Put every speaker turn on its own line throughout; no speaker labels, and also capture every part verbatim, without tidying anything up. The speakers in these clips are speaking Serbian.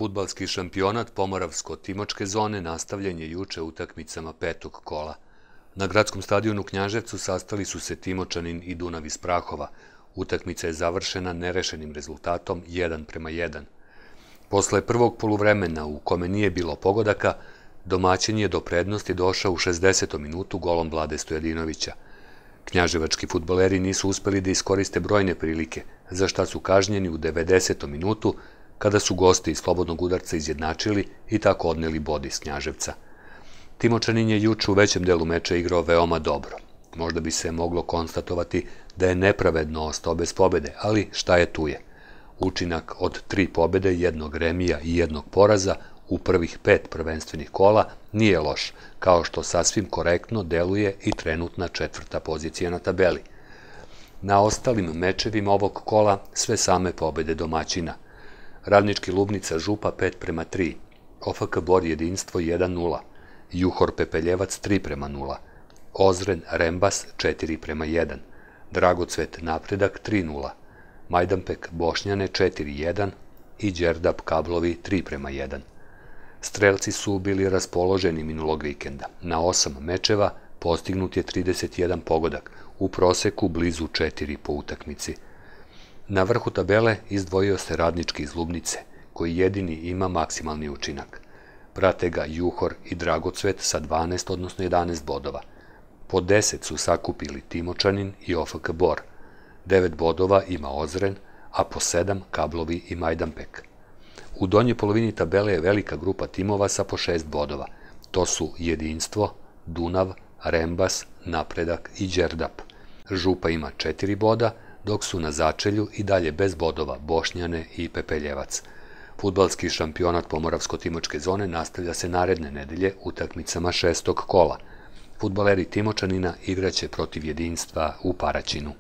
Fudbalski šampionat Pomoravsko-Timočke zone nastavljen je juče utakmicama petog kola. Na gradskom stadionu Knjaževcu sastali su se Timočanin i Dunav iz Prahova. Utakmica je završena nerešenim rezultatom jedan prema jedan. Posle prvog poluvremena, u kome nije bilo pogodaka, domaćin je do prednosti došao u šezdesetom minutu golom Vlade Stojadinovića. Knjaževački fudbaleri nisu uspeli da iskoriste brojne prilike, za šta su kažnjeni u devedesetom minutu, kada su gosti iz slobodnog udarca izjednačili i tako odneli bod iz Knjaževca. Timočanin je juče u većem delu meča igrao veoma dobro. Možda bi se moglo konstatovati da je nepravedno ostao bez pobede, ali šta je tu je. Učinak od tri pobede, jednog remija i jednog poraza u prvih pet prvenstvenih kola nije loš, kao što sasvim korektno deluje i trenutna četvrta pozicija na tabeli. Na ostalim mečevima ovog kola sve same pobede domaćina. Radnički Lubnica Župa pet prema tri, O F K Bor Jedinstvo jedan nula, Juhor Pepeljevac tri prema nula, Ozren Rembas četiri prema jedan, Dragocvet Napredak tri nula, Majdanpek Bošnjane četiri jedan i Đerdap Kablovi tri prema jedan. Strelci su bili raspoloženi minulog vikenda. Na osam mečeva postignut je trideset jedan pogodak, u proseku blizu četiri po utakmici. Na vrhu tabele izdvojio se Radnički iz Lubnice, koji jedini ima maksimalni učinak. Prate ga Juhor i Dragocvet sa dvanaest, odnosno jedanaest bodova. Po deset su sakupili Timočanin i O F K Bor. devet bodova ima Ozren, a po sedam Kablovi i Majdanpek. U donjoj polovini tabele je velika grupa timova sa po šest bodova. To su Jedinstvo, Dunav, Rembas, Napredak i Đerdap. Župa ima četiri boda, dok su na začelju i dalje bez bodova Bošnjane i Pepeljevac. Fudbalski šampionat Pomoravsko-Timočke zone nastavlja se naredne nedelje utakmicama šestog kola. Fudbaleri Timočanina igraće protiv Jedinstva u Paraćinu.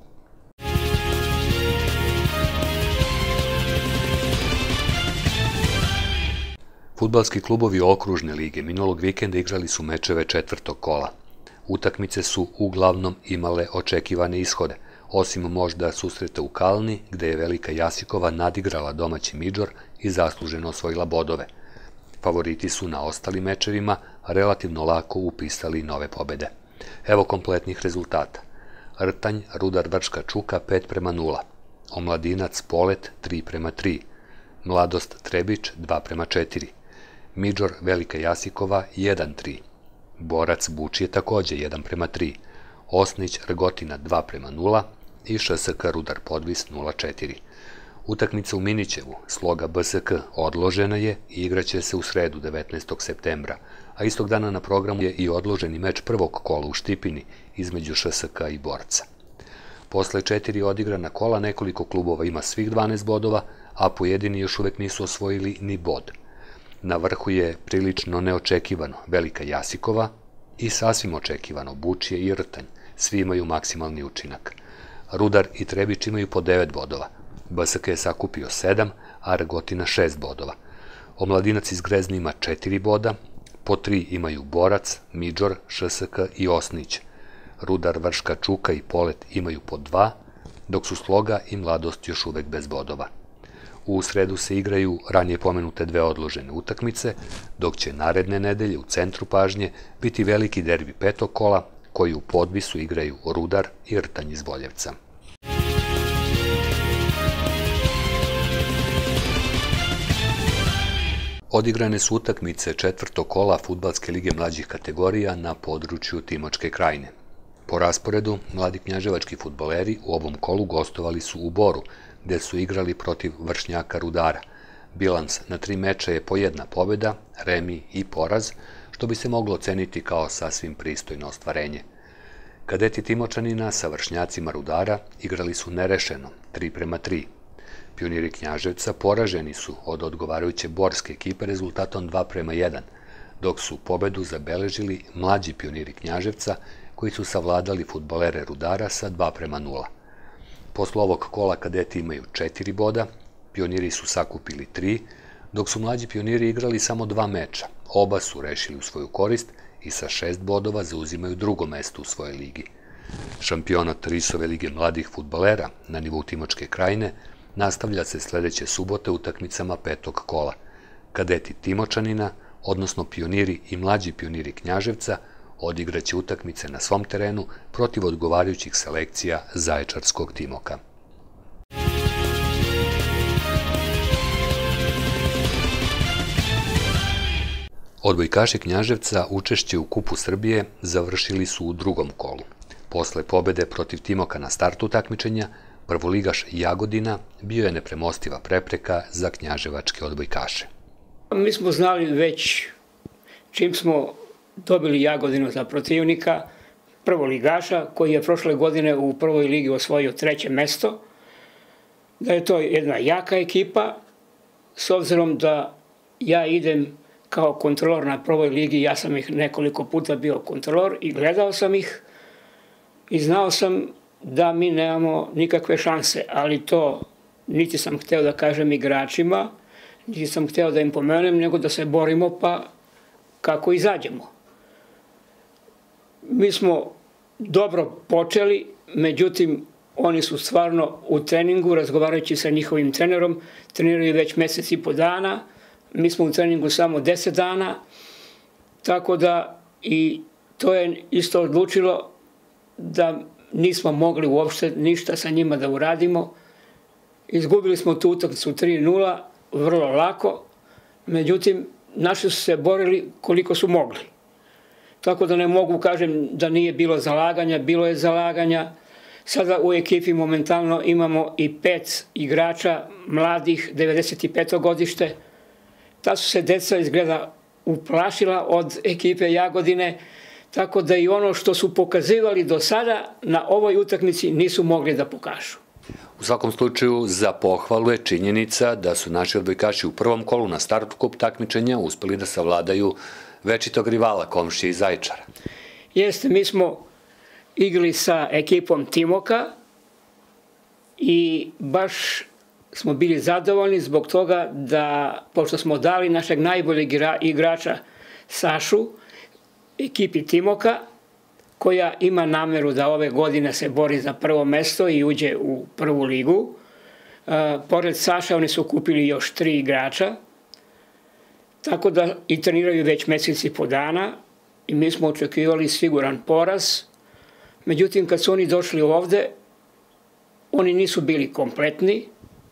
Fudbalski klubovi okružne lige minulog vikenda igrali su mečeve četvrtog kola. Utakmice su uglavnom imale očekivane ishode, osim možda susreta u Kalni, gde je Velika Jasikova nadigrala domaći Midžor i zasluženo osvojila bodove. Favoriti su na ostalim mečevima relativno lako upisali nove pobede. Evo kompletnih rezultata. Rtanj Rudar Vrška Čuka pet prema nula, Omladinac Polet tri prema tri, Mladost Trebić dva prema četiri, Midžor Velika Jasikova jedan tri, Borac Bučje takođe jedan prema tri, Osnić Rgotina dva prema nula i Š S K Rudar Podvis nula četiri. Utakmica u Minićevu, Sloga B S K, odložena je i igraće se u sredu devetnaestog septembra, a istog dana na programu je i odloženi meč prvog kola u Štipini između Š S K i Borca. Posle četiri odigrana kola nekoliko klubova ima svih dvanaest bodova, a pojedini još uvek nisu osvojili ni bod. Na vrhu je prilično neočekivano Velika Jasikova i sasvim očekivano Bučje i Rtanj, svi imaju maksimalni učinak. Rudar i Trebić imaju po devet bodova, B S K je sakupio sedam, a Rgotina šest bodova. Omladinac iz Grezna ima četiri boda, po tri imaju Borac, Midžor, Š S K i Osnić. Rudar Vrška Čuka i Polet imaju po dva, dok su Sloga i Mladost još uvek bez bodova. U sredu se igraju ranije pomenute dve odložene utakmice, dok će naredne nedelje u centru pažnje biti veliki derbi petog kola, koji u Podvisu igraju Rudar i Rtanj iz Boljevca. Odigrane su utakmice četvrtog kola Fudbalske lige mlađih kategorija na području Timočke krajine. Po rasporedu, mladi knjaževački fudbaleri u ovom kolu gostovali su u Boru, gde su igrali protiv vršnjaka Rudara. Bilans na tri meča je po jedna pobjeda, remi i poraz, što bi se moglo oceniti kao sasvim pristojno ostvarenje. Kadeti Timočanina sa vršnjacima Rudara igrali su nerešeno, tri prema tri. Pioniri Knjaževca poraženi su od odgovarajuće borske ekipe rezultatom dva prema jedan, dok su pobedu zabeležili mlađi pioniri Knjaževca, koji su savladali fudbalere Rudara sa dva prema nula. Posle ovog kola kadeti imaju četiri boda, pioniri su sakupili tri, dok su mlađi pioniri igrali samo dva meča, oba su rešili u svoju korist i sa šest bodova zauzimaju drugo mesto u svojoj ligi. Šampionat Risove lige mladih fudbalera na nivou Timočke krajine nastavlja se sledeće subote utakmicama petog kola. Kadeti Timočanina, odnosno pioniri i mlađi pioniri Knjaževca, odigraće utakmice na svom terenu protiv odgovarajućih selekcija Zaječarskog Timoka. Odbojkaši Knjaževca učešće u Kupu Srbije završili su u drugom kolu. Posle pobede protiv Timoka na startu takmičenja, prvoligaš Jagodina bio je nepremostiva prepreka za knjaževačke odbojkaše.
Mi smo znali već čim smo dobili Jagodinu za protivnika, prvoligaša koji je prošle godine u prvoj ligi osvojio treće mesto, da je to jedna jaka ekipa, s obzirom da ja idem kao kontrolor na prvoj ligi, ja sam ih nekoliko puta bio kontrolor i gledao sam ih i znao sam da mi nemamo nikakve šanse, ali to niti sam hteo da kažem igračima, niti sam hteo da im pomenem, nego da se borimo pa kako izađemo. Mi smo dobro počeli, međutim, oni su stvarno u treningu, razgovarajući sa njihovim trenerom, treniraju već mesec i po dana, mi smo u treningu samo deset dana, tako da i to je isto odlučilo da nismo mogli uopšte ništa sa njima da uradimo. Izgubili smo tu utakmicu tri nula, vrlo lako, međutim, naši su se borili koliko su mogli. Tako da ne mogu kažem da nije bilo zalaganja, bilo je zalaganja. Sada u ekipi momentalno imamo i pet igrača mladih, devedeset peto godište. Ta su se deca izgleda uplašila od ekipe Jagodine, tako da i ono što su pokazivali do sada na ovoj utakmici nisu mogli da pokažu.
U svakom slučaju, za pohvalu je činjenica da su naši odbojkaši u prvom kolu na startu kup takmičenja uspeli da savladaju večitog rivala, komšije iz Zaječara.
Jeste, mi smo igrali sa ekipom Timoka i baš smo bili zadovoljni zbog toga da, pošto smo dali našeg najboljeg igrača Sašu, ekipi Timoka, koja ima nameru da ove godine se bori za prvo mesto i uđe u prvu ligu. Pored Saša oni su kupili još tri igrača, tako da i treniraju već meseci po dana i mi smo očekivali siguran poraz. Međutim, kad su oni došli ovde, oni nisu bili kompletni.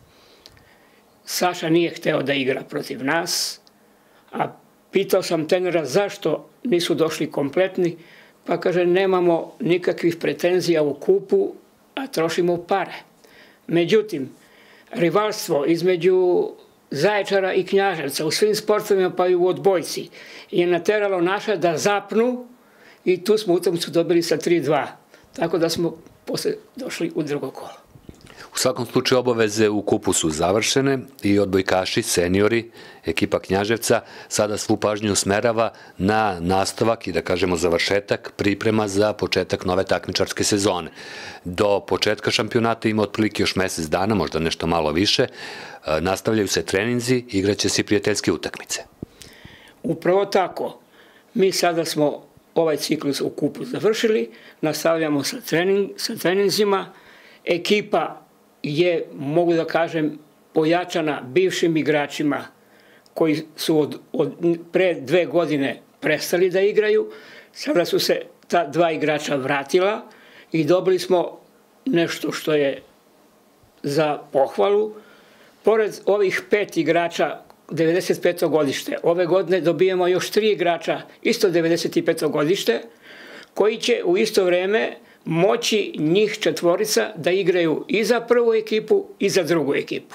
Saša nije hteo da igra protiv nas, a pitao sam trenera zašto nisu došli kompletni, pa kaže nemamo nikakvih pretenzija u kupu, a trošimo pare. Međutim, rivalstvo između Zaječara i Knjaževca u svim sportovima pa i u odbojci je nateralo naša da zapnu i tu smo utakmicu dobili sa tri dva. Tako da smo posle došli u drugo kolo.
U svakom slučaju obaveze u kupu su završene i odbojkaši, seniori, ekipa Knjaževca sada svu pažnju usmerava na nastavak i da kažemo završetak priprema za početak nove takmičarske sezone. Do početka šampionata ima otprilike još mesec dana, možda nešto malo više. Nastavljaju se treninzi, igraće se i prijateljske utakmice.
Upravo tako. Mi sada smo ovaj ciklus u kupu završili, nastavljamo sa, trening, sa treninzima. Ekipa je, mogu da kažem, pojačana bivšim igračima koji su od, od pre dve godine prestali da igraju. Sada su se ta dva igrača vratila i dobili smo nešto što je za pohvalu. Pored ovih pet igrača devedeset peto godište, ove godine dobijemo još tri igrača, isto devedeset peto godište, koji će u isto vreme moći njih četvorica da igraju i za prvu ekipu i za drugu ekipu.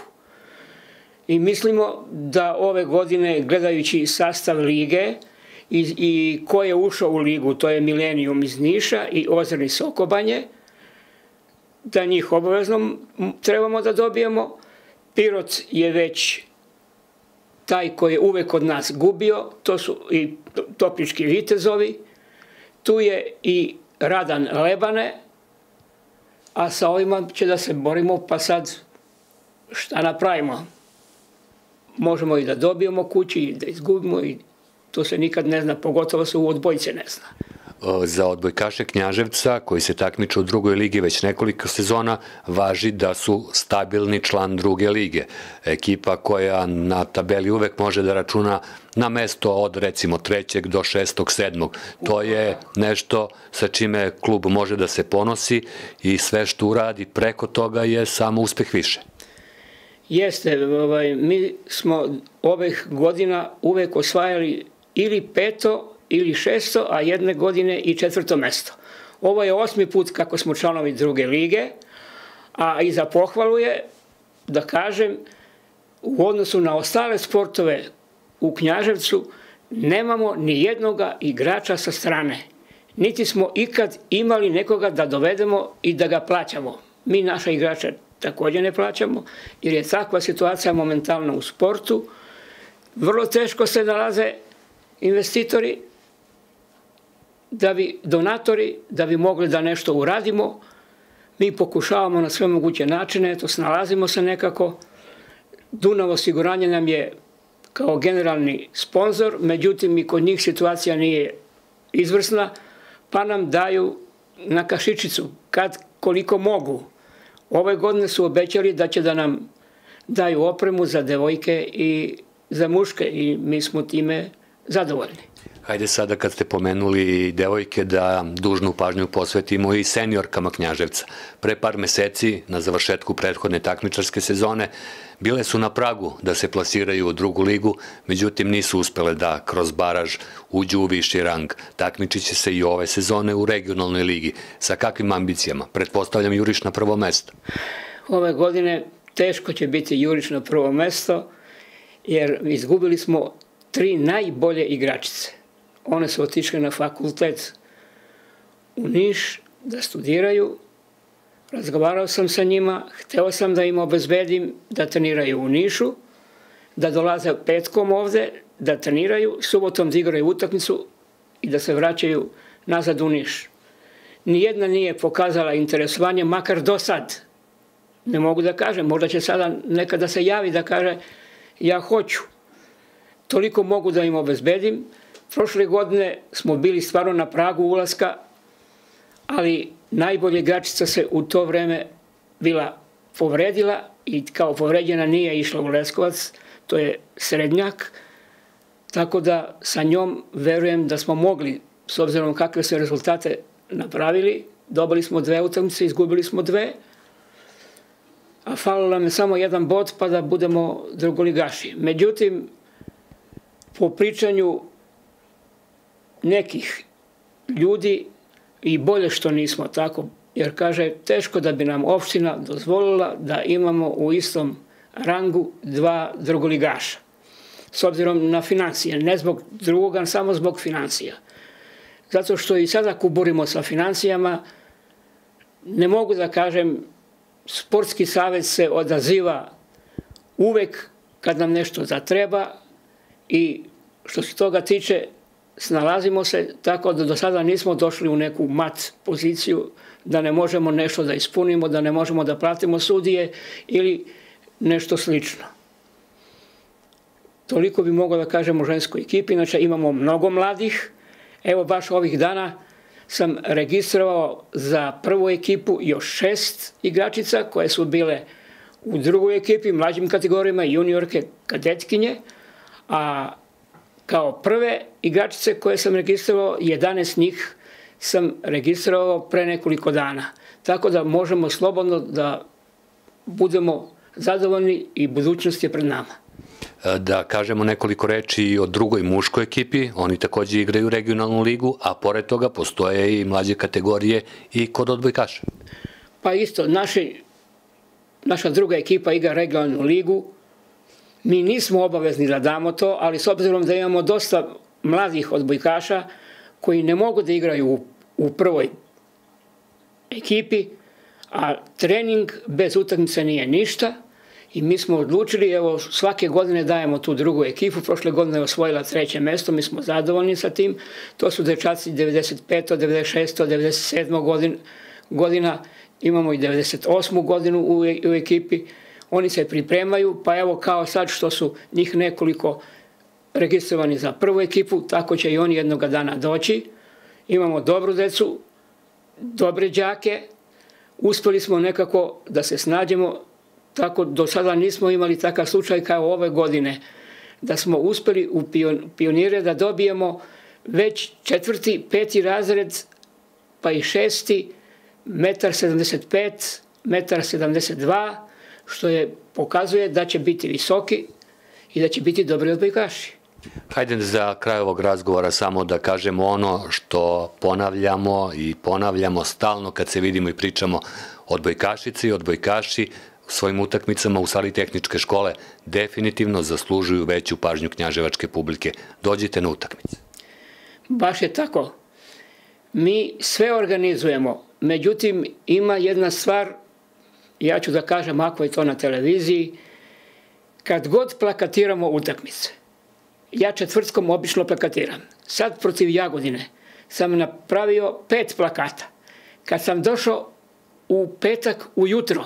I mislimo da ove godine, gledajući sastav lige i, i ko je ušao u ligu, to je Milenijum iz Niša i Ozerni Sokobanje, da njih obavezno trebamo da dobijemo. Pirot je već taj koji je uvek od nas gubio, to su i Toplički Vitezovi, tu je i Radan Lebane, a sa ovima će da se borimo, pa sad šta napravimo? Možemo i da dobijemo kući i da izgubimo i to se nikad ne zna, pogotovo se u odbojce ne zna.
Za odbojkaše Knjaževca, koji se takmiče u drugoj ligi već nekoliko sezona, važi da su stabilni član druge lige. Ekipa koja na tabeli uvek može da računa na mesto od recimo trećeg do šestog, sedmog. To je nešto sa čime klub može da se ponosi i sve što uradi preko toga je samo uspeh više.
Jeste, mi smo ovih godina uvek osvajali ili peto ili šesto, a jedne godine i četvrto mesto. Ovo je osmi put kako smo članovi druge lige, a i za pohvalu je, da kažem, u odnosu na ostale sportove u Knjaževcu nemamo ni jednoga igrača sa strane. Niti smo ikad imali nekoga da dovedemo i da ga plaćamo. Mi naša igrača također ne plaćamo, jer je takva situacija momentalna u sportu. Vrlo teško se nalaze investitori, da bi donatori, da bi mogli da nešto uradimo. Mi pokušavamo na sve moguće načine, eto, snalazimo se nekako. Dunav osiguranje nam je kao generalni sponsor, međutim i kod njih situacija nije izvrsna, pa nam daju na kašičicu, kad koliko mogu. Ove godine su obećali da će da nam daju opremu za devojke i za muške i mi smo time zadovoljni.
Hajde sada kad ste pomenuli devojke da dužnu pažnju posvetimo i seniorkama Knjaževca. Pre par meseci, na završetku prethodne takmičarske sezone, bile su na pragu da se plasiraju u drugu ligu, međutim nisu uspele da kroz baraž uđu u viši rang. Takmičit će se i ove sezone u regionalnoj ligi. Sa kakvim ambicijama? Pretpostavljam juriš na prvo mesto.
Ove godine teško će biti juriš na prvo mesto, jer izgubili smo tri najbolje igračice. One su otišle na fakultet u Niš da studiraju. Razgovarao sam sa njima, hteo sam da im obezbedim da treniraju u Nišu, da dolaze petkom ovde, da treniraju, subotom da igraju utakmicu i da se vraćaju nazad u Niš. Nijedna nije pokazala interesovanje, makar do sad. Ne mogu da kažem, možda će sada nekada se javi da kaže ja hoću. Toliko mogu da im obezbedim. Prošle godine smo bili stvarno na pragu ulaska, ali najbolja igračica se u to vreme bila povredila i kao povređena nije išla u Leskovac, to je srednjak, tako da sa njom verujem da smo mogli, s obzirom kakve se rezultate napravili, dobili smo dve utakmice, izgubili smo dve, a falilo nam je samo jedan bod pa da budemo drugoligaši. Međutim, po pričanju nekih ljudi i bolje što nismo tako, jer kaže teško da bi nam opština dozvolila da imamo u istom rangu dva drugoligaša. S obzirom na financije, ne zbog drugoga, samo zbog financija. Zato što i sada kuburimo sa financijama, ne mogu da kažem, Sportski savez se odaziva uvek kad nam nešto zatreba i što se toga tiče, snalazimo se tako da do sada nismo došli u neku mat poziciju da ne možemo nešto da ispunimo, da ne možemo da platimo sudije ili nešto slično. Toliko bi mogao da kažem o ženskoj ekipi, inače imamo mnogo mladih. Evo baš ovih dana sam registrovao za prvu ekipu još šest igračica koje su bile u drugoj ekipi, mlađim kategorijama, juniorke, kadetkinje, a kao prve igračice koje sam registrovao, jedanaest njih sam registrovao pre nekoliko dana. Tako da možemo slobodno da budemo zadovoljni i budućnost je pred nama.
Da kažemo nekoliko reči i o drugoj muškoj ekipi, oni također igraju regionalnu ligu, a pored toga postoje i mlađe kategorije i kod odbojkaša.
Pa isto, naši, naša druga ekipa igra regionalnu ligu, mi nismo obavezni da damo to, ali s obzirom da imamo dosta mladih odbojkaša koji ne mogu da igraju u, u prvoj ekipi, a trening bez utakmice nije ništa, i mi smo odlučili, evo, svake godine dajemo tu drugu ekipu, prošle godine je osvojila treće mesto, mi smo zadovoljni sa tim, to su dečaci devedeset pete, devedeset šeste, devedeset sedme godina, imamo i devedeset osmu godinu u, u ekipi, oni se pripremaju, pa evo kao sad što su njih nekoliko registrovani za prvu ekipu, tako će i oni jednoga dana doći imamo dobru decu, dobre đake, uspeli smo nekako da se snađemo, tako do sada nismo imali takav slučaj kao ove godine, da smo uspeli u pionire da dobijemo već četvrti, peti razred, pa i šesti, metar sedamdeset pet, metar sedamdeset dva, što je pokazuje da će biti visoki i da će biti dobri odbojkaši.
Hajde za kraj ovog razgovora samo da kažemo ono što ponavljamo i ponavljamo stalno kad se vidimo i pričamo. Odbojkašice i odbojkaši u svojim utakmicama u sali tehničke škole definitivno zaslužuju veću pažnju knjaževačke publike. Dođite na utakmice.
Baš je tako. Mi sve organizujemo, međutim ima jedna stvar, ja ću da kažem ako je to na televiziji, kad god plakatiramo utakmice, ja četvrtkom obično plakatiram. Sad protiv Jagodine sam napravio pet plakata. Kad sam došao u petak ujutro,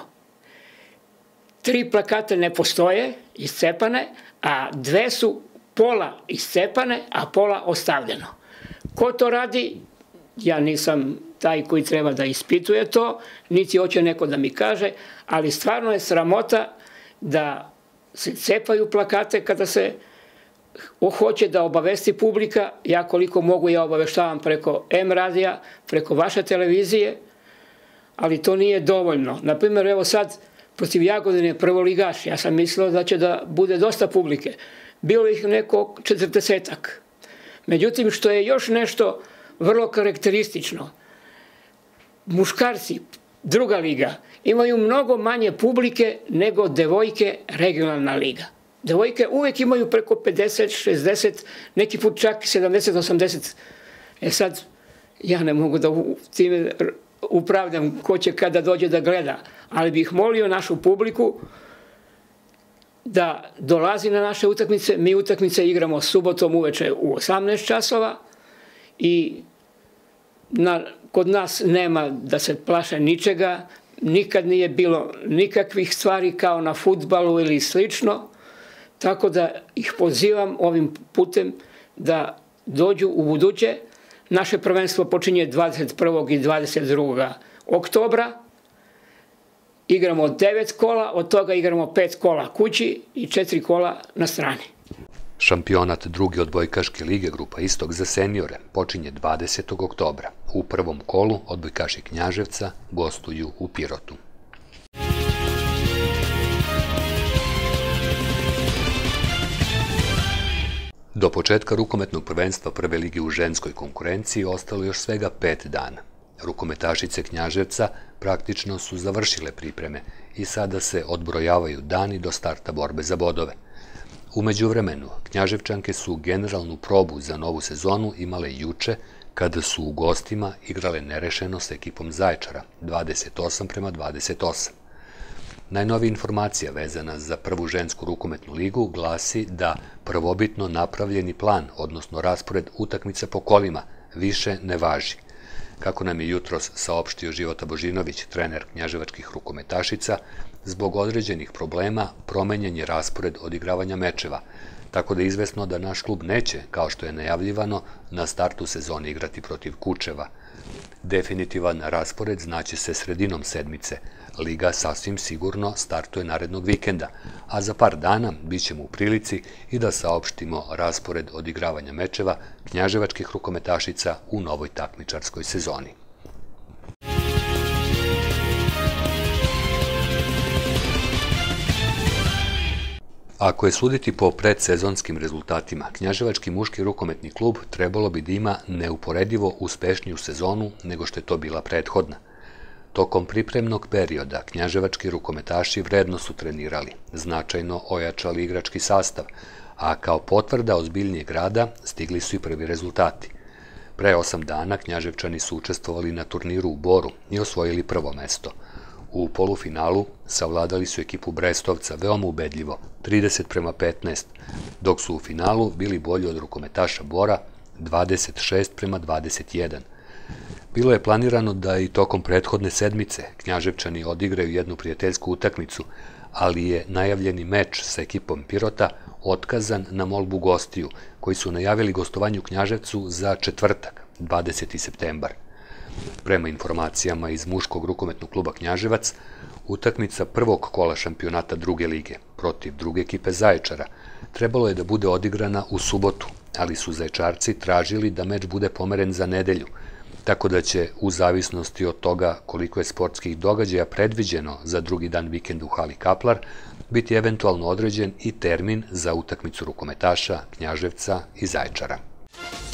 tri plakata ne postoje, iscepane, a dve su pola iscepane, a pola ostavljeno. Ko to radi? Ja nisam taj koji treba da ispituje to, niti hoće neko da mi kaže, ali stvarno je sramota da se cepaju plakate kada se hoće da obavesti publika. Ja koliko mogu ja obaveštavam preko M radija, preko vaše televizije, ali to nije dovoljno. Naprimjer, evo sad protiv Jagodine prvoligaš, ja sam mislio da će da bude dosta publike. Bilo ih neko četrdesetak. Međutim, što je još nešto vrlo karakteristično, muškarci, druga liga, imaju mnogo manje publike nego devojke regionalna liga. Devojke uvek imaju preko pedeset, šezdeset, neki put čak sedamdeset, osamdeset. E sad, ja ne mogu da time upravljam ko će kada dođe da gleda, ali bih molio našu publiku da dolazi na naše utakmice. Mi utakmice igramo subotom uveče u osamnaest časova i na, kod nas nema da se plaše ničega, nikad nije bilo nikakvih stvari kao na fudbalu ili slično, tako da ih pozivam ovim putem da dođu u buduće. Naše prvenstvo počinje dvadeset prvog i dvadeset drugog oktobra. Igramo devet kola, od toga igramo pet kola kući i četiri kola na strani.
Šampionat druge odbojkaške lige Grupa Istok za seniore počinje dvadesetog oktobra. U prvom kolu odbojkaši Knjaževca gostuju u Pirotu. Do početka rukometnog prvenstva prve lige u ženskoj konkurenciji ostalo još svega pet dana. Rukometašice Knjaževca praktično su završile pripreme i sada se odbrojavaju dani do starta borbe za bodove. U međuvremenu, Knjaževčanke su generalnu probu za novu sezonu imale juče kada su u gostima igrale nerešeno s ekipom Zaječara, dvadeset osam prema dvadeset osam. Najnovija informacija vezana za prvu žensku rukometnu ligu glasi da prvobitno napravljeni plan, odnosno raspored utakmica po kolima, više ne važi. Kako nam je jutros saopštio Života Božinović, trener knjaževačkih rukometašica, zbog određenih problema promenjen je raspored odigravanja mečeva, tako da je izvesno da naš klub neće, kao što je najavljivano, na startu sezone igrati protiv Kučeva. Definitivan raspored znaće se sredinom sedmice. Liga sasvim sigurno startuje narednog vikenda, a za par dana bit ćemo u prilici i da saopštimo raspored odigravanja mečeva knjaževačkih rukometašica u novoj takmičarskoj sezoni. Ako je suditi po predsezonskim rezultatima, Knjaževački muški rukometni klub trebalo bi da ima neuporedivo uspešniju sezonu nego što je to bila prethodna. Tokom pripremnog perioda knjaževački rukometaši vredno su trenirali, značajno ojačali igrački sastav, a kao potvrda ozbiljnijeg rada stigli su i prvi rezultati. Pre osam dana Knjaževčani su učestvovali na turniru u Boru i osvojili prvo mesto. U polufinalu savladali su ekipu Brestovca veoma ubedljivo, trideset prema petnaest, dok su u finalu bili bolji od rukometaša Bora, dvadeset šest prema dvadeset jedan. Bilo je planirano da i tokom prethodne sedmice Knjaževčani odigraju jednu prijateljsku utakmicu, ali je najavljeni meč sa ekipom Pirota otkazan na molbu gostiju, koji su najavili gostovanje u Knjaževcu za četvrtak, dvadeseti septembar. Prema informacijama iz muškog rukometnog kluba Knjaževac, utakmica prvog kola šampionata druge lige protiv druge ekipe Zaječara trebalo je da bude odigrana u subotu, ali su Zaječarci tražili da meč bude pomeren za nedelju, tako da će, u zavisnosti od toga koliko je sportskih događaja predviđeno za drugi dan vikenda u hali Kaplar, biti eventualno određen i termin za utakmicu rukometaša Knjaževca i Zaječara.